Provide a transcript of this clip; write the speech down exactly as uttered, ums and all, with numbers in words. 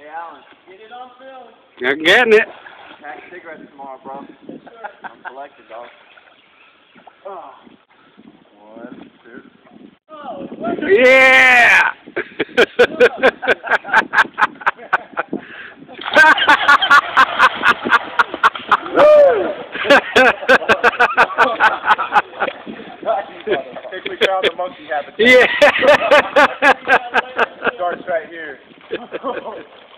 Hey, Alan. Get it on film. I'm getting it. Pack cigarettes tomorrow, bro. Yes, sir. I'm collecting, dog. Oh. One, two. Oh, yeah! I think we found the monkey habitat. Yeah! Starts right here.